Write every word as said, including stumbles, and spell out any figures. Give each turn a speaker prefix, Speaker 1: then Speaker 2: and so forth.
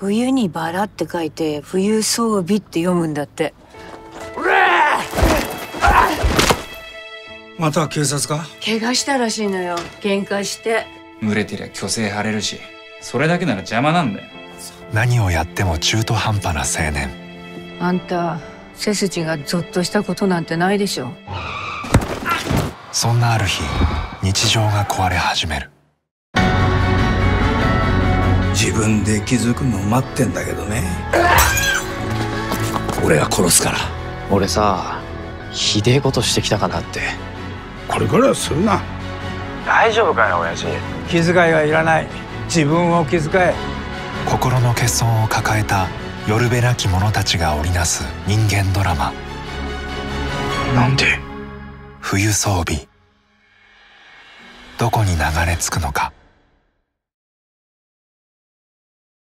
Speaker 1: 冬にバラって書いて冬装備って読むんだって。
Speaker 2: また警察か？
Speaker 1: 怪我したらしいのよ、喧嘩して。
Speaker 3: 群れてりゃ虚勢張れるし、それだけなら邪魔なんだよ。
Speaker 4: 何をやっても中途半端な青年。
Speaker 1: あんた背筋がゾッとしたことなんてないでしょ。
Speaker 4: そんなある日、日常が壊れ始める。
Speaker 2: 自分で気づくの待ってんだけどね。俺が殺すから。
Speaker 5: 俺さ、ひでえことしてきたかなって。
Speaker 2: これからはするな。
Speaker 5: 大丈夫かよ親父。
Speaker 2: 気遣いはいらない。自分を気遣え。
Speaker 4: 心の欠損を抱えた寄る辺なき者たちが織りなす人間ドラマ。
Speaker 2: なんで？
Speaker 4: 冬装備。どこに流れ着くのか。